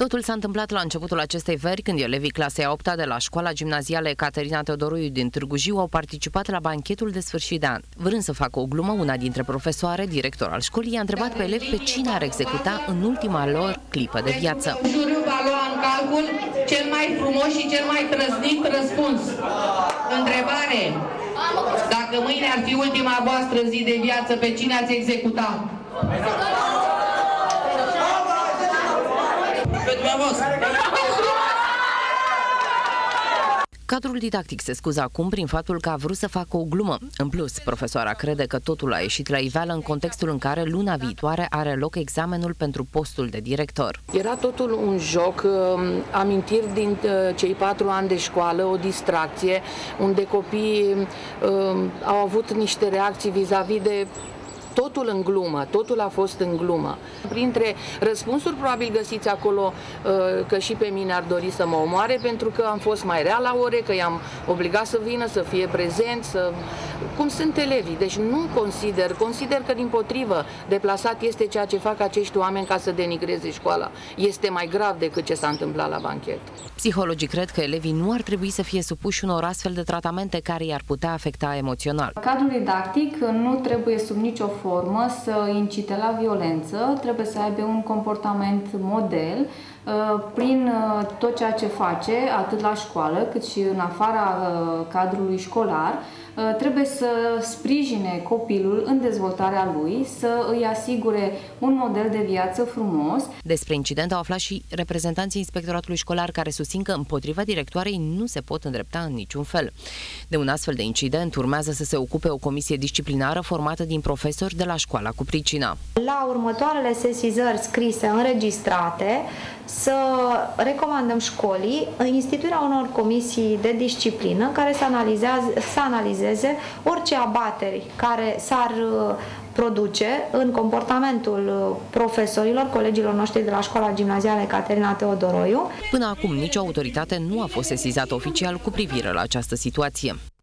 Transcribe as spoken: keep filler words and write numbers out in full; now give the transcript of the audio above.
Totul s-a întâmplat la începutul acestei veri, când elevii clasei a opta de la școala gimnazială Ecaterina Teodoroiu din Târgu Jiu au participat la banchetul de sfârșit de an. Vrând să facă o glumă, una dintre profesoare, director al școlii, i-a întrebat pe elevi pe cine ar executa în ultima lor clipă de viață. Juriul va lua în calcul cel mai frumos și cel mai trăsnit răspuns. Întrebare: dacă mâine ar fi ultima voastră zi de viață, pe cine ați executa? Pe dumneavoastră. Cadrul didactic se scuză acum prin faptul că a vrut să facă o glumă. În plus, profesoara crede că totul a ieșit la iveală în contextul în care luna viitoare are loc examenul pentru postul de director. Era totul un joc, amintiri din cei patru ani de școală, o distracție, unde copiii au avut niște reacții vis-a-vis de totul în glumă, totul a fost în glumă. Printre răspunsuri probabil găsiți acolo că și pe mine ar dori să mă omoare pentru că am fost mai rea la ore, că i-am obligat să vină, să fie prezent, să... cum sunt elevii. Deci nu consider, consider că dimpotrivă deplasat este ceea ce fac acești oameni ca să denigreze școala. Este mai grav decât ce s-a întâmplat la banchet. Psihologii cred că elevii nu ar trebui să fie supuși unor astfel de tratamente care i-ar putea afecta emoțional. Cadrul didactic nu trebuie sub nicio formă să incite la violență, trebuie să aibă un comportament model prin tot ceea ce face, atât la școală cât și în afara cadrului școlar. Trebuie să sprijine copilul în dezvoltarea lui, să îi asigure un model de viață frumos. Despre incident au aflat și reprezentanții inspectoratului școlar, care susțin că împotriva directoarei nu se pot îndrepta în niciun fel. De un astfel de incident urmează să se ocupe o comisie disciplinară formată din profesori de la școala cu pricina. La următoarele sesizări scrise înregistrate să recomandăm școlii instituirea unor comisii de disciplină care să, să analizeze orice abateri care s-ar produce în comportamentul profesorilor, colegilor noștri de la școala gimnazială Ecaterina Teodoroiu. Până acum, nicio autoritate nu a fost sesizată oficial cu privire la această situație.